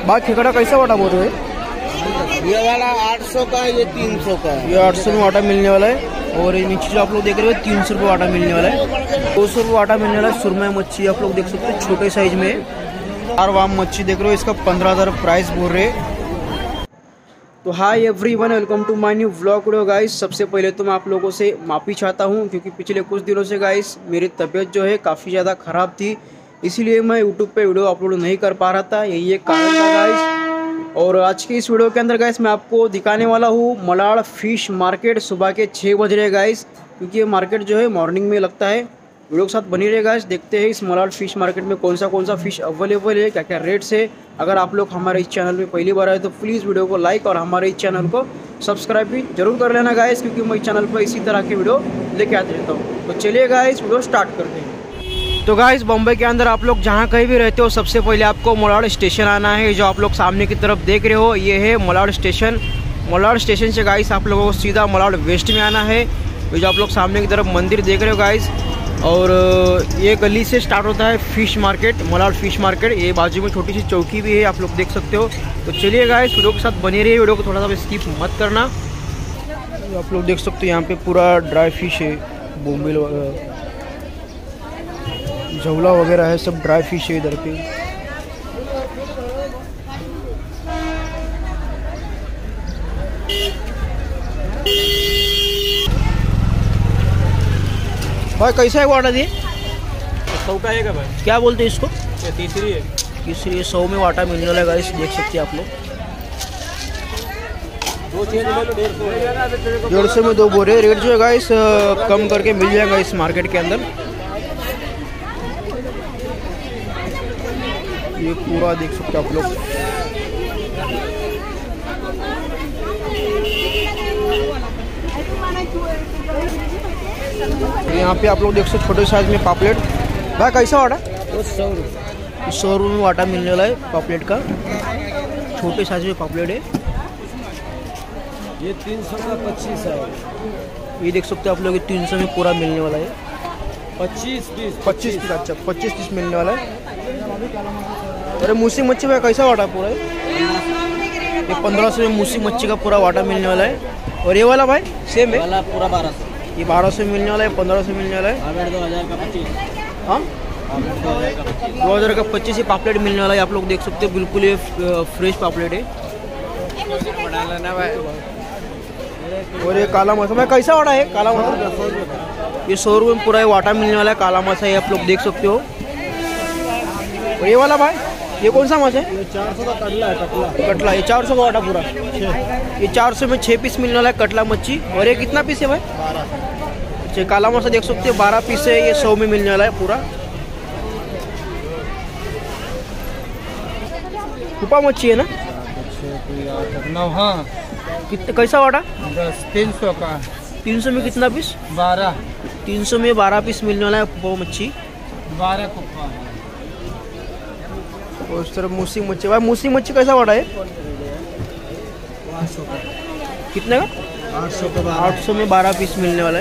भाई खेकड़ा कैसा वाटा बोल रहे हैं? ये वाला 800 का, ये 300 का है। ये 800 में वाटा मिलने वाला है। और ये नीचे जो आप लोग देख रहे हो 300 रुपये वाटा मिलने वाला है। 200 रुपये वाटा मिलने वाला है। सुरमई मच्छी आप लोग देख सकते हो छोटे साइज में। और वाम मच्छी देख रहे हो, इसका 15,000 प्राइस बोल रहे। तो hi everyone, welcome to my new vlog video guys. सबसे पहले तो मैं आप लोगों से माफ़ी चाहता हूं क्योंकि पिछले कुछ दिनों से गाइस मेरी तबीयत जो है काफ़ी ज़्यादा ख़राब थी, इसीलिए मैं यूट्यूब पे वीडियो अपलोड नहीं कर पा रहा था। यही एक कारण था गाइस। और आज की इस वीडियो के अंदर गाइस मैं आपको दिखाने वाला हूँ मलाड फिश मार्केट। सुबह के 6 बज रहे गाइस, क्योंकि ये मार्केट जो है मॉर्निंग में लगता है। वीडियो के साथ बनी रहे गाइस। देखते हैं इस मलाड फिश मार्केट में कौन सा फिश अवेलेबल है, क्या क्या रेट्स है। अगर आप लोग हमारे इस चैनल में पहली बार आए तो प्लीज़ वीडियो को लाइक और हमारे इस चैनल को सब्सक्राइब भी जरूर कर लेना गाइस, क्योंकि मैं इस चैनल पर इसी तरह के वीडियो लेके आते रहता हूँ। तो चलिए गाइस वीडियो स्टार्ट करते हैं। तो गाइस बम्बई के अंदर आप लोग जहाँ कहीं भी रहते हो, सबसे पहले आपको मलाड स्टेशन आना है। जो आप लोग सामने की तरफ देख रहे हो ये है मलाड स्टेशन। मलाड स्टेशन से गाइस आप लोगों को सीधा मलाड वेस्ट में आना है। ये जो आप लोग सामने की तरफ मंदिर देख रहे हो गाइस, और ये गली से स्टार्ट होता है fish market, Malad fish market. ये बाजू में छोटी सी चौकी भी है, आप लोग देख सकते हो। तो चलिए गाइस वीडियो के साथ बने रहिए, वीडियो को थोड़ा सा स्किप मत करना। आप लोग देख सकते हो यहाँ पे पूरा ड्राई फिश है, बोम्बिल वगैरह, झोला वगैरह है, सब ड्राई फिश है इधर पे। भाई कैसा है वाटा दिए? 100 का है भाई। क्या बोलते हैं इसको? ये तीसरी है। तीसरी 100 में वाटा मिलने वाला है गाइस, देख सकते हैं आप लोग। 150 में 2 बोरे। रेट जो है गाइस कम करके मिल जाएगा इस मार्केट के अंदर। ये पूरा देख सकते हैं आप लोग। यहाँ पे आप लोग देख सकते छोटे साइज में पापलेट। भाई कैसा वाटा? 100 रुपये। 100 रुपये में वाटा मिलने वाला है पापलेट का। छोटे साइज में पापलेट है। ये 300 का 25 है। ये देख सकते हो आप लोग, 300 में पूरा मिलने वाला है। 25 पीस। अच्छा 25 पीस मिलने वाला है। अरे मूसी मच्छी भाई कैसा वाटा पूरा है? ये 1500 में मूसी मच्छी का पूरा वाटा मिलने वाला है। और ये वाला भाई सेम है? वाला पूरा 1200। ये 1200 मिलने वाला है, 1500 मिलने वाला है। 2000 का 25। हाँ 2000 का 25 ही पापलेट मिलने वाला है। आप लोग देख सकते हो बिल्कुल ये फ्रेश पापलेट है। और ये काला मासा भाई कैसा वाटा है? काला मासा ये 100 रुपये में पूरा वाटा मिलने वाला है। काला मासा है, आप लोग देख सकते हो। और ये वाला भाई ये कौन सा माछा है? ये 400 का कटला है। कटला ये 400 का वाटा पूरा। ये 400 में 6 पीस मिलने वाला है कटला मच्छी। और ये कितना पीस है भाई? 12। अच्छा काला मासा देख सकते हो 12 पीस है। ये 100 में मिलने वाला है पूरा। कुपा मच्छी है ना? हाँ कितना कैसा वाटा? 300 का। 300 में कितना पीस? 12। 300 में 12 पीस मिलने वाला है कुपा मच्छी। 12 कुप्पा। और उस तरफ मूसी मच्छी। भाई मूसी मच्छी कैसा वाटा है? 800 का। कितने का? 800 का। 800 में 12 पीस मिलने वाला है।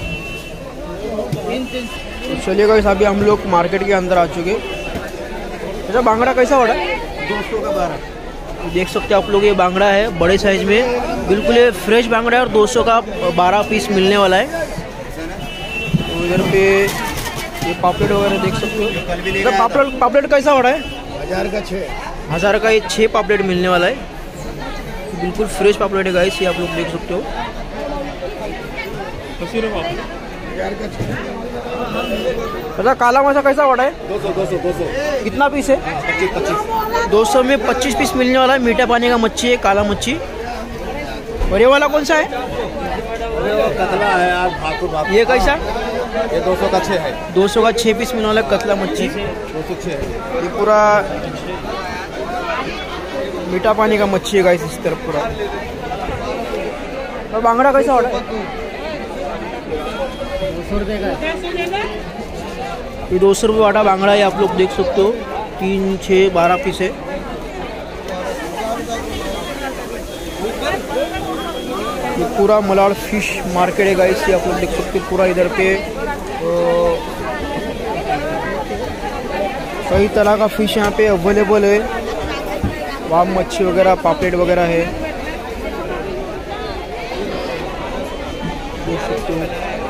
तो चलिए गाइस अभी हम लोग मार्केट के अंदर आ चुके। अच्छा बांगड़ा कैसा वाटा? 200 का 12। देख सकते हैं आप लोग, ये बांगड़ा है बड़े साइज में, बिल्कुल ये फ्रेश बांगड़ा है। और 200 का 12 पीस मिलने वाला है। तो इधर पे ये पापलेट वगैरह देख सकते हो। पापलेट कैसा वाटा है? 1000 का 6। 1000 का ये 6 पापलेट मिलने वाला है। बिल्कुल फ्रेश पापलेट है गाइस, ये आप लोग देख सकते हो। 1000 का 6। अच्छा काला मासा कैसा वाटा है? 200। कितना पीस है? 25। 200 में 25 पीस मिलने वाला है। मीठा पानी का मच्छी है, काला मच्छी। और ये वाला कौन सा है? कतला है यार, भाकुर। ये कैसा? ये 200 का 6 है। 200 का 6 पीस मिलने वाला है कतला मच्छी। 206 है। ये पूरा मीठा पानी का मच्छी है गाइस इस तरफ पूरा। और बांगड़ा कैसा वाटा है? 200 रुपये का। ये 200 रुपये वाटा बांगड़ा है, आप लोग देख सकते हो। 3, 6, 12 पीस है। ये पूरा मलाड फिश मार्केट है गाइस, ये आप लोग देख सकते हो। पूरा इधर पे कई तरह का फिश यहाँ पे अवेलेबल है। वाम मच्छी वगैरह, पापलेट वगैरह है, देख सकते हो।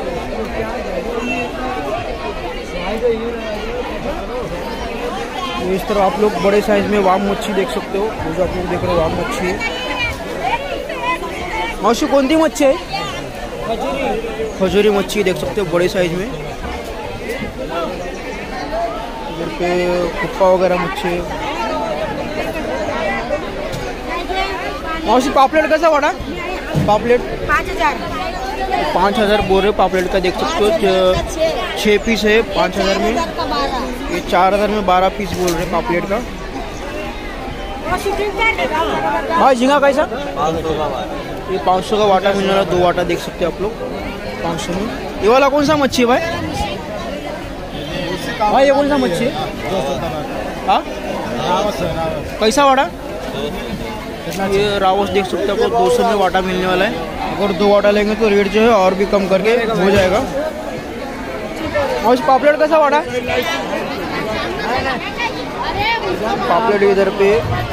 इस तरह आप लोग बड़े साइज में वाम मच्छी देख सकते हो। जो आप लोग देख रहे हो वाम मच्छी है। मौसी कौन-सी मच्छी है? खजूरी मच्छी देख सकते हो बड़े साइज में। इधर पे कुप्पा वगैरह मच्छी है। मौसी पापलेट कैसा वाड़ा? पापलेट 5,000 बोल रहे पापलेट का, देख सकते हो। 6 पीस है 5,000 में। ये 4,000 में 12 पीस बोल रहे पापलेट का। भाई झींगा कैसा? 500 का। ये 500 का वाटा मिलने वाला, 2 वाटा देख सकते हो आप लोग 500 में। ये वाला कौन सा मच्छी है भाई? भाई ये कौन सा मच्छी है? हाँ कैसा वाटा? ये रावस देख सकते हो, आपको 200 में वाटा मिलने वाला है। अगर 2 वाटा लेंगे तो रेट जो है और भी कम करके हो जाएगा। और इस पापलेट कैसा वाटा? पापलेट इधर पे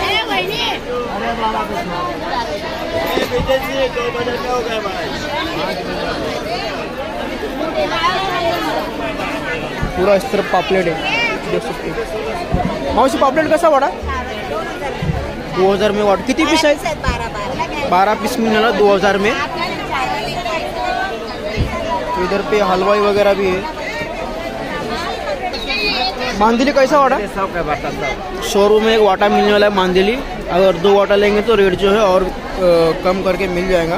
पूरा इस तरफ पापलेट है, देख सकते हो। मौसी पापलेट कैसा वाड़ा? 2000 में वाट। कितनी पीस है? 12 पीस मिलने वाला 2000 में। तो इधर पे हलवाई वगैरह भी है। मांदिली कैसा वाटा? 100 रुपये में 1 वाटा मिलने वाला है मांदिली। अगर 2 वाटा लेंगे तो रेट जो है और कम करके मिल जाएगा।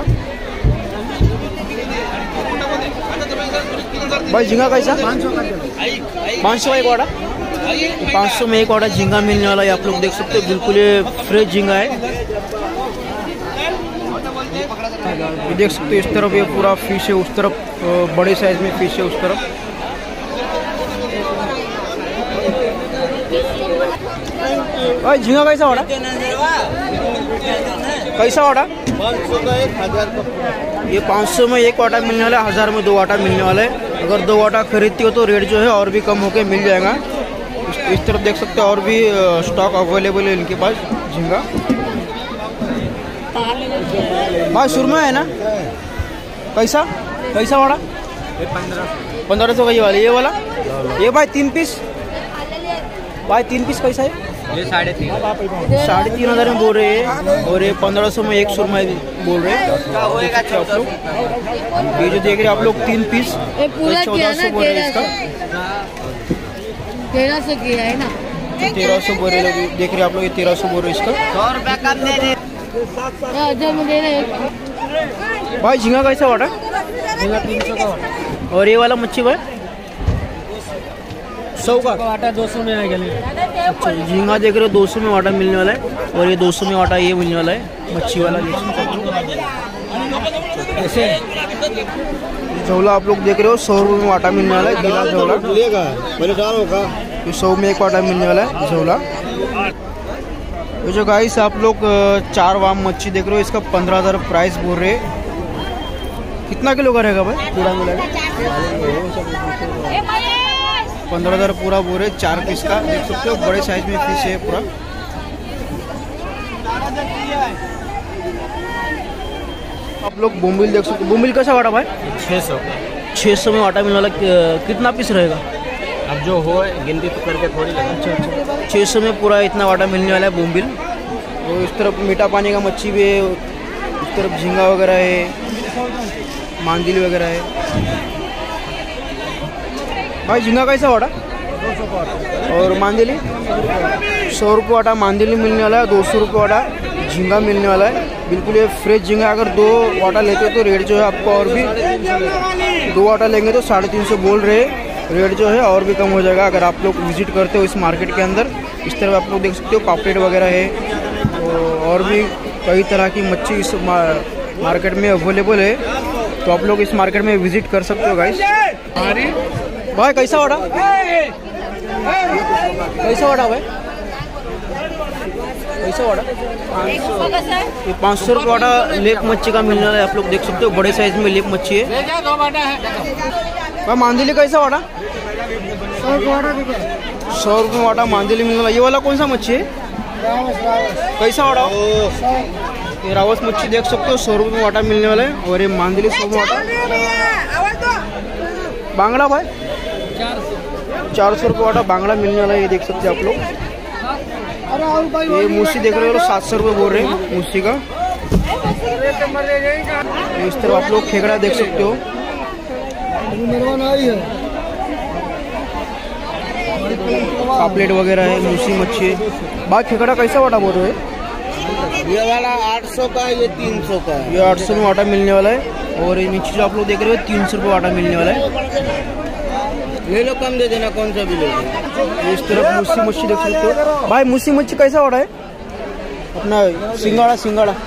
भाई झींगा कैसा? 500 का 1 वाटा। 500 में 1 वाटा झींगा मिलने वाला है। आप लोग देख सकते हो, बिल्कुल ये फ्रेश झींगा है। ये देख सकते हो इस तरफ ये पूरा फिश है, उस तरफ बड़े साइज में फिश है उस तरफ। भाई झींगा कैसा वाड़ा? कैसा वाड़ा? 500 का 1,000 का। ये 500 में 1 वाटा मिलने वाला है, 1000 में 2 वाटा मिलने वाला है। अगर 2 वाटा खरीदती हो तो रेट जो है और भी कम होके मिल जाएगा। इस तरफ देख सकते हो और भी स्टॉक अवेलेबल है इनके पास झींगा। भाई सुरमा है ना? कैसा कैसा वाड़ा? 1500 का ये वाला। ये वाला ये भाई 3 पीस। भाई 3 पीस कैसा है? ये 3,500 में बोल रहे हैं। और ये 1500 में 1 सुरमा बोल रहे हैं आप लोग। ये जो देख रहे हैं आप लोग 3 पीस 1400 बोल रहे हैं इसका। 1300 किया है ना? 1300 बोल रहे लोग, देख रहे हैं आप लोग। ये 1300 बोल रहे हैं इसका। 100 रुपया कम दे दे। भाई झींगा कैसा वाटा? झींगा 300 का वाटा। और ये वाला मच्छी भाई 100 का वाटा 200 में आएगा। अच्छा, झींगा देख रहे हो 200 में वाटा मिलने वाला है। और ये 200 में वाटा ये मिलने वाला है मच्छी वाला। ऐसे झोला आप लोग देख रहे हो 100 रुपये में वाटा मिलने वाला है। गीला झोला ये 100 में 1 वाटा मिलने वाला है झोला। तो जो गाइस आप लोग 4 वाम मच्छी देख रहे हो, इसका 15,000 प्राइस बोल रहे। कितना किलो का रहेगा भाई पूरा मिला? 15,000 पूरा बोल रहे। 4 पीस का देख सकते हो, बड़े साइज में फिश है पूरा। आप लोग बोम्बिल देख सकते हो। बोम्बिल कैसा वाटा भाई? 600 में वाटा मिलने वाला। कितना पीस रहेगा? अब जो हो गिनती करके थोड़ी लगा। अच्छा 600 में पूरा इतना वाटा मिलने वाला है बोम्बिल। और इस तरफ मीठा पानी का मच्छी भी है, इस तरफ झींगा वगैरह है, मांदिली वगैरह है। भाई झींगा कैसा वाटा? 200 का वाटा। और मांदिली 100 रुपये वाटा मांदिली मिलने वाला है। 200 रुपये वाटा झींगा मिलने वाला है। बिल्कुल ये फ्रेश झींगा। अगर 2 वाटा लेते हो तो रेट जो है आपको और भी 2 वाटा लेंगे तो 350 बोल रहे। रेट जो है और भी कम हो जाएगा अगर आप लोग विजिट करते हो इस मार्केट के अंदर। इस तरह आप लोग देख सकते हो पापलेट वगैरह है और भी कई तरह की मच्छी इस मार्केट में अवेलेबल है। तो आप लोग इस मार्केट में विजिट कर सकते हो गाइस। भाई कैसा वाड़ा? कैसा वाड़ा भाई? कैसा वाड़ा? 500 रुपये वाटा लेक मच्छी का मिलने वाला है। आप लोग देख सकते हो बड़े साइज में लेक मच्छी है। भाई मांदिली कैसा वाटा? 100 100 रुपये वाटा मांदिली मिलने वाला। ये वाला कौन सा मच्छी है? कैसा वाटा? ये रावस मच्छी देख सकते हो 100 रुपये में वाटा मिलने वाला है। और ये मांदली 100 में वाटा। बांगड़ा भाई 400 रुपये वाटा बांगड़ा मिलने वाला है, ये देख सकते हैं आप लोग। ये मूसी देख रहे हो 700 रुपये बोल रहे हैं मूसी का। इस तरह आप लोग खेकड़ा देख सकते हो। पापलेट वगैरह है, मूसी मच्छी है। बाकी खेकड़ा कैसा वाटा बोल रहे हो? ये वाला 800 का, ये 300 का। ये 800 में वाटा मिलने वाला है। और ये नीचे जो आप लोग देख रहे हो 300 रुपये वाटा मिलने वाला है। ले लो, कम दे देना, कौन सा भी ले लो। इस तरफ मूसी मच्छी देख सकते हो भाई। मूसी मच्छी कैसा वाटा है अपना? सिंगाड़ा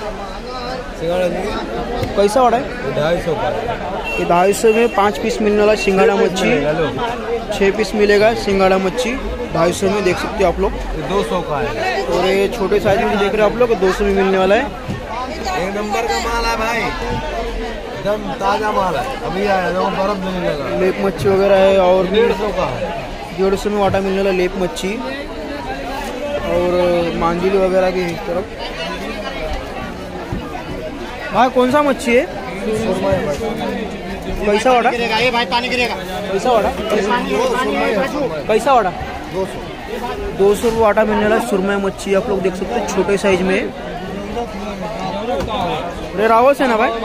कैसा वाटा है? 250 का। ये 250 में 5 पीस मिलने वाला सिंगाड़ा मच्छी। 6 पीस मिलेगा सिंगाड़ा मच्छी 250 में, देख सकते हो आप लोग। 200 का है। और ये छोटे साइज में देख रहे हो आप लोग 200 में मिलने वाला है। 1 नंबर का माल है भाई, एकदम ताजा माल है, अभी आया ना, बर्फ देने लगा। लेप मच्छी वगैरह है। और 150 का, 150 में वाटा मिलने वाला लेप मच्छी। और मांजिली वगैरह की इस तरफ। भाई कौन सा मच्छी है? कैसा वाटा? ये भाई पानी गिरेगा। कैसा वाटा? कैसा वाटा? 200 रुपये वाटा मिलने वाला सुरमई मच्छी आप लोग देख सकते हो छोटे साइज में। अरे रावस है ना भाई?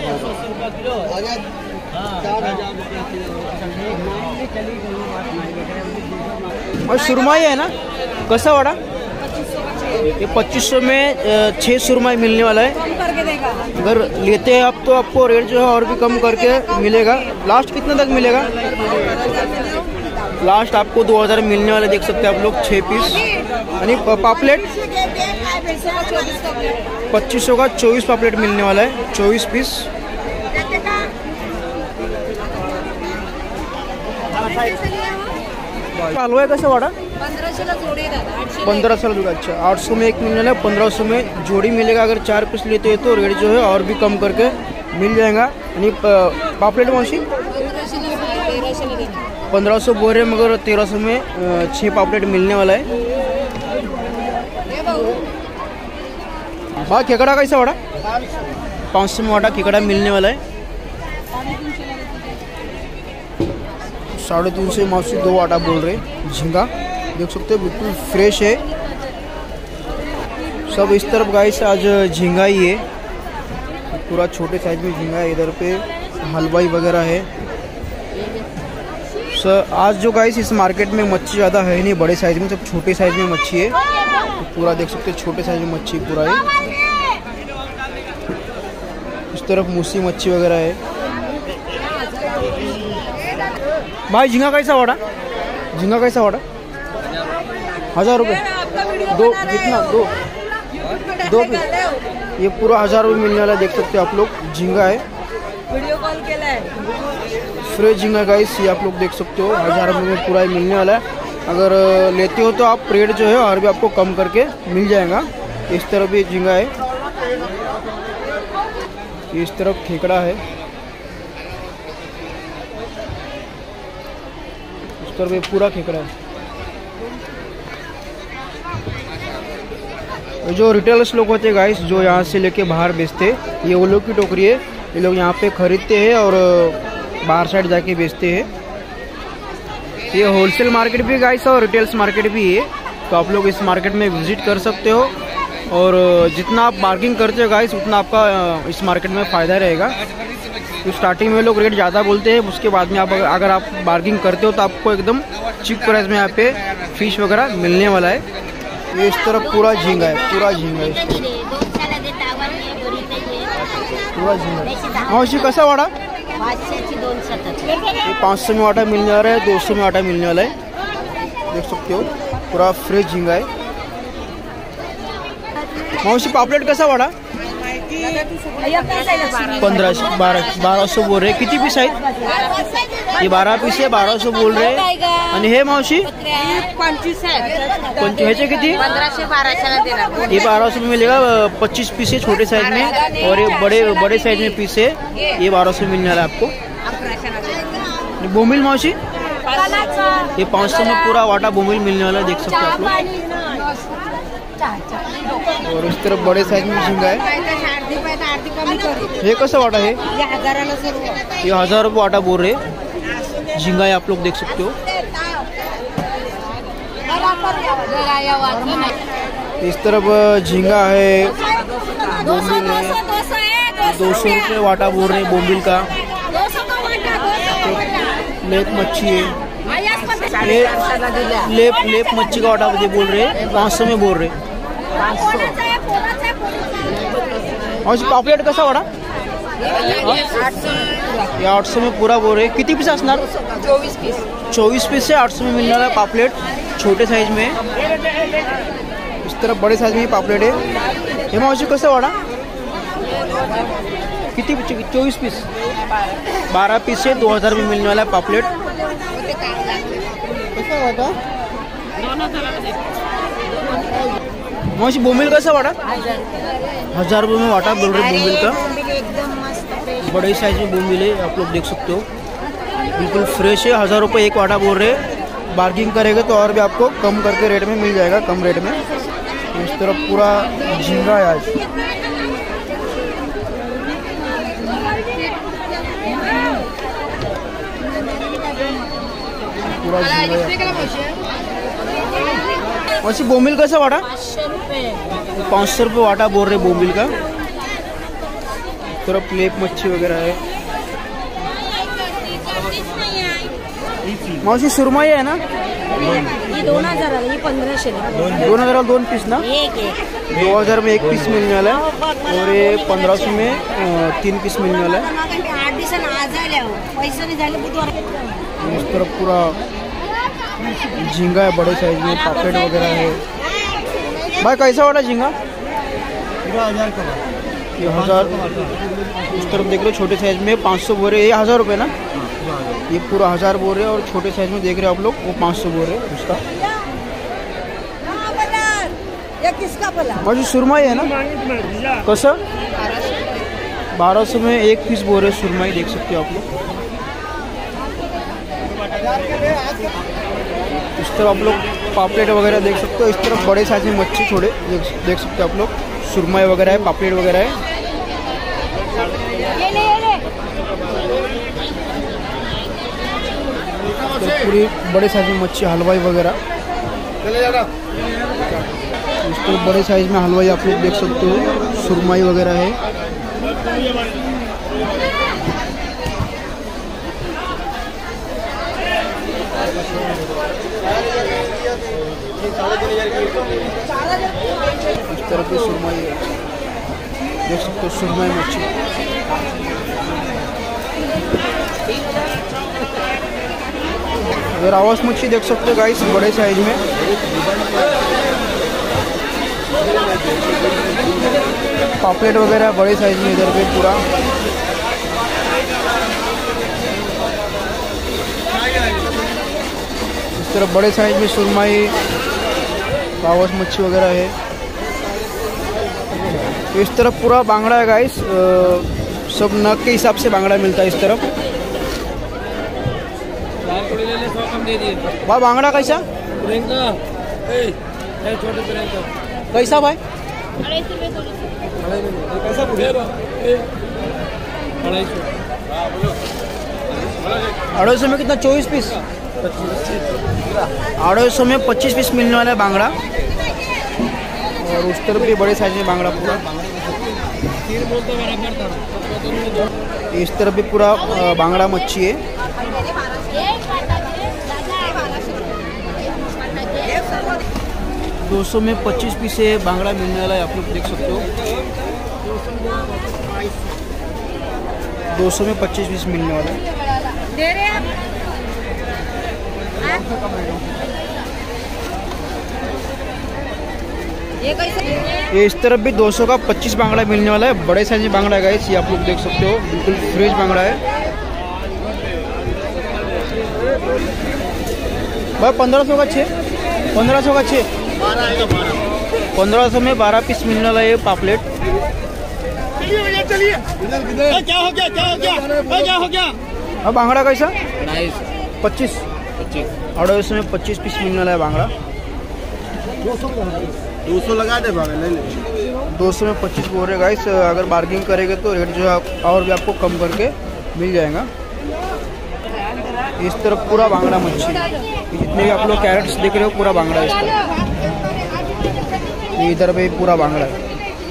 और सुरमई है ना, कैसा वाटा? ये 2500 में 6 सुरमई मिलने वाला है। अगर लेते हैं आप तो आपको रेट जो है और भी कम करके मिलेगा। लास्ट कितने तक मिलेगा? लास्ट आपको 2000 मिलने वाले देख सकते हैं आप लोग 6 पीस। यानी पापलेट 2500 का 24 पापलेट मिलने वाला है, 24 पीस। हलवा कैसा वाटा? 1500 जोड़ी दादा, 1500 जोड़ी। अच्छा 800 में एक मिलने वाला है, 1500 में जोड़ी मिलेगा। अगर 4 पीस लेते हैं तो रेट जो है और भी कम करके मिल जाएगा। यानी पापलेट मौसी 1500 बोल रहे हैं, मगर 1300 में 6 पापलेट मिलने वाला है। भाई खेकड़ा कैसा वाटा? 500 में वाटा खेकड़ा मिलने वाला है। 350 मौसी 2 वाटा बोल रहे। झींगा देख सकते हो बिल्कुल फ्रेश है सब। इस तरफ गाइस आज झींगा ही है, पूरा छोटे साइज में झींगा है। इधर पे हलवाई वगैरह है। आज जो गाइस इस मार्केट में मच्छी ज़्यादा है नहीं, बड़े साइज में, सब छोटे साइज में मच्छी है। तो पूरा देख सकते हो छोटे साइज में मच्छी पूरा है। इस तरफ मूसी मच्छी वगैरह है। भाई झींगा कैसा वाटा? झींगा कैसा वाटा? 1000 रुपये। दो कितना? दो पीस। ये पूरा 1000 रुपये मिलने वाला देख सकते हो आप लोग। झींगा है, वीडियो कॉल केला है। फ्रेश झींगा गाइस, ये आप लोग देख सकते हो 1000 रुपये में पूरा ही मिलने वाला है। अगर लेते हो तो आप रेट जो है और भी आपको कम करके मिल जाएगा। इस तरफ भी झींगा है, इस तरफ खेकड़ा है, इस तरफ भी पूरा खेकड़ा है। जो रिटेलर्स लोग होते हैं गाइस, जो यहाँ से लेके बाहर बेचते हैं, ये वो लोग की टोकरी है। ये लोग यहाँ पे खरीदते हैं और बाहर साइड जाके बेचते हैं। ये होलसेल मार्केट भी गाइस और रिटेल्स मार्केट भी है। तो आप लोग इस मार्केट में विजिट कर सकते हो। और जितना आप बार्गिंग करते हो गाइस, उतना आपका इस मार्केट में फ़ायदा रहेगा। तो स्टार्टिंग में लोग रेट ज़्यादा बोलते हैं, उसके बाद में आप अगर आप बार्गिंग करते हो तो आपको एकदम चीप प्राइस में यहाँ पे फिश वगैरह मिलने वाला है। ये इस तरफ पूरा झींगा है, पूरा झींगा है, पूरा झींगा। मौसी कैसा वाटा? ये 500 में वाटा मिलने वाला है, 200 में वाटा मिलने वाला है। देख सकते हो पूरा फ्रेश झींगा है। मौसी पापलेट कैसा वाटा? 1200 बोल रहे। किती पीस आहेत? ये 12 पीस है, 1200 बोल रहे। आणि हे मावशी 25 है। ह्याचे किती? 1500-1200 देना। ये 1200 में मिलेगा। 25 पीस है छोटे साइज में, और ये बड़े साइज में पीस है। ये 1200 मिलने वाला है आपको। बोमिल मावशी ये 500 में पूरा वाटा बोमिल मिलने वाला है, देख सकते हो आप लोग। और इस तरफ बड़े साइज में झींगा है। ये कसं वाटा है? ये 1000 रुपये वाटा बोल रहे। झींगा है, आप लोग देख सकते हो। इस तरफ झींगा है, बोम्बिल है, 200 रुपये वाटा बोल रहे बोम्बिल का। लेप मच्छी है, लेप मच्छी का वाटा बोल रहे 500 में बोल रहे। और पापलेट कसा वाटा? ये 800 में पूरा बोल रहे। किती पीस असणार? 24 पीस से 800 में मिलने वाला पापलेट, छोटे साइज में। इस तरफ बड़े साइज में पापलेट है। हे मावशी कसं वाटा? किती? 24 पीस, 12 पीस से 2000 में मिलने वाला पापलेट। कैसा वाटा? मावशी बोम्बिल कैसा वाटा? 1000 रुपये में वाटा बोल रहे बोम्बिल का। बड़े साइज में बोम्बिल है, आप लोग देख सकते हो, बिल्कुल फ्रेश है। 1000 रुपये एक वाटा बोल रहे। बार्गिंग करेंगे तो और भी आपको कम करके रेट में मिल जाएगा, कम रेट में। इस तरफ पूरा झींगा है आज। पूरा झींगा है। वैसे बोम्बिल कैसा वाटा? 500 रुपये वाटा बोल रहे बोम्बिल का। तरफ लेप मच्छी वगैरह है। मावशी सुरमई है ना? ये 2000 आहे, ये 1500 आहे। 2000 2 पीस ना? 2000 में 1 पीस मिलने वाला है और ये 1500 में 3 पीस मिलने वाला है। इस तरफ पूरा झींगा है, बड़े साइज में पापलेट वगैरह है। भाई कैसा वाला झींगा? 1000 का। ये 1000। इस तरफ देख रहे हो, छोटे साइज में 500 बोल रहे। ये 1000 रुपये ना? ये पूरा 1000 बोल रहे हैं। और छोटे साइज में देख रहे हो आप लोग, वो 500 बोल रहे हैं उसका। मुझे सुरमई है ना? कसं? 1200 में 1 पीस बोल रहे सुरमई, देख सकते हो आप लोग। इस तरफ आप लोग पापलेट वगैरह देख सकते हो। इस तरफ बड़े साइज में मच्छी छोड़े देख सकते हो आप लोग। सुरमई वगैरह है, पापलेट वगैरह है। तो पूरी बड़े साइज में मच्छी, हलवाई वगैरह। इस तरफ बड़े साइज में हलवाई आप लोग देख सकते हो। सुरमई वगैरह है। इस तरफ की सुरमई देख सकते हो, सुरमई मच्छी। अगर आवास मच्छी देख सकते हो गाइस, बड़े साइज में। पापलेट वगैरह बड़े साइज में इधर पे पूरा। इस तरफ बड़े साइज में सुरमई, आवास मच्छी वगैरह है। इस तरफ पूरा बांगड़ा है गाइस, सब नग के हिसाब से बांगड़ा मिलता है इस तरफ। भाई बांगड़ा कैसा? कैसा भाई? 250 में कितना? 24 पीस। 250 में 25 पीस मिलने वाला है बांगड़ा। और उस तरफ भी बड़े साइज में बांगड़ा पूरा। इस तरफ भी पूरा बांगड़ा मच्छी है। $200 में 25 पीस है बांगड़ा मिलने वाला है, आप लोग देख सकते हो। 200 में 25 पीस मिलने वाला है। ये इस तरफ भी 200 का 25 बांगड़ा मिलने वाला है। बड़े साइज में बांगड़ा है गाइस, ये आप लोग देख सकते हो, बिल्कुल फ्रेश बांगड़ा है। भाई 1500 का 6, 1500 का 6, 1500 में 12 पीस मिलने वाला है ये पापलेट। क्या हो गया? अब बांगड़ा कैसा? 25 250 में 25 पीस मिलने वाला है बांगड़ा। 200 लगा दे भाई, ले ले। 200 में 25 बोल रहे गाइस। अगर बार्गिंग करेंगे तो रेट जो है और भी आपको कम करके मिल जाएगा। इस तरफ पूरा बांगड़ा मच्छी, जितने भी आप लोग कैरेट्स देख रहे हो पूरा बांगड़ा है इसका। इधर भी पूरा बांगड़ा है।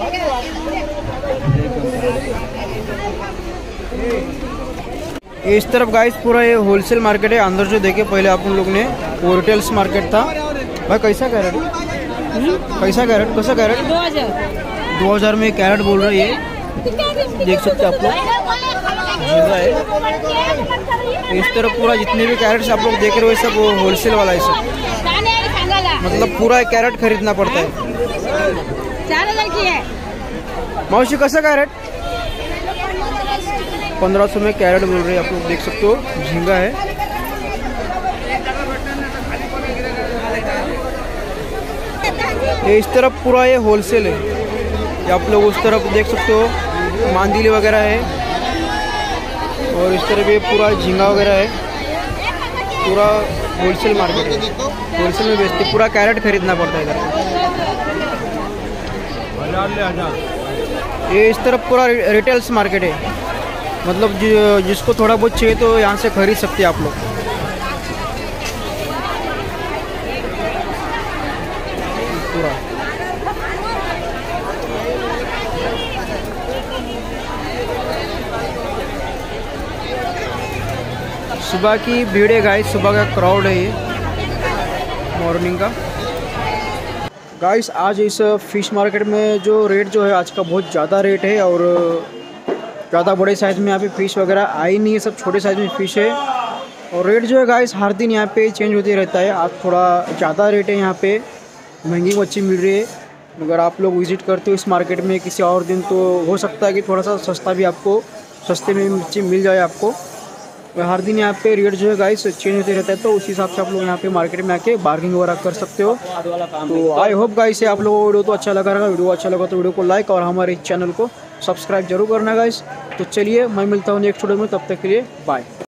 इस तरफ गाइस पूरा ये होलसेल मार्केट है। अंदर जो देखे पहले आप लोग ने वो रिटेल्स मार्केट था। भाई कैसा कैरेट, कैसा कैरेट, कैसा कैरेट? 2000 में कैरेट बोल रहे हैं। देख सकते आप लोग झींगा है। इस तरफ पूरा जितने भी कैरेट्स आप लोग देख रहे हो सब वो होलसेल वाला है सब, मतलब पूरा एक कैरेट खरीदना पड़ता है। 4000 की है मौसी, कैसा कैरेट? 1500 में कैरेट बोल रहे हैं आप लोग देख सकते हो। झींगा है। ये इस तरफ पूरा ये होलसेल है। ये आप लोग उस तरफ देख सकते हो मांदीली वगैरह है, और इस तरफ ये पूरा झींगा वगैरह है। पूरा होलसेल मार्केट है, होलसेल में बेचते, पूरा कैरेट खरीदना पड़ता है इधर। ये इस तरफ पूरा रिटेल्स मार्केट है, मतलब जिसको थोड़ा बहुत चाहिए तो यहाँ से खरीद सकते हैं आप लोग। पूरा सुबह की भीड़ है गाइस, सुबह का क्राउड है ये मॉर्निंग का। गाइस आज इस फिश मार्केट में जो रेट जो है आज का बहुत ज़्यादा रेट है, और ज़्यादा बड़े साइज़ में यहाँ पे फ़िश वगैरह आई नहीं है, सब छोटे साइज़ में फ़िश है। और रेट जो है गाइस हर दिन यहाँ पे चेंज होते रहता है। आज थोड़ा ज़्यादा रेट है, यहाँ पे महंगी मच्छी मिल रही है। अगर आप लोग विज़िट करते हो इस मार्केट में किसी और दिन तो हो सकता है कि थोड़ा सा सस्ता भी आपको, सस्ते में मच्छी मिल जाए आपको। हर दिन यहाँ पे रेट जो है गाइस चेंज होते रहता है, तो उस हिसाब से आप लोग यहाँ पे मार्केट में आके बार्गेनिंग वगैरह कर सकते हो। तो आई होप गाइस आप लोगों को वीडियो तो अच्छा लगा रहेगा। वीडियो अच्छा लगा तो वीडियो को लाइक और हमारे इस चैनल को सब्सक्राइब जरूर करना गाइस। तो चलिए मैं मिलता हूँ नेक्स्ट वीडियो में, तब तक के लिए बाय।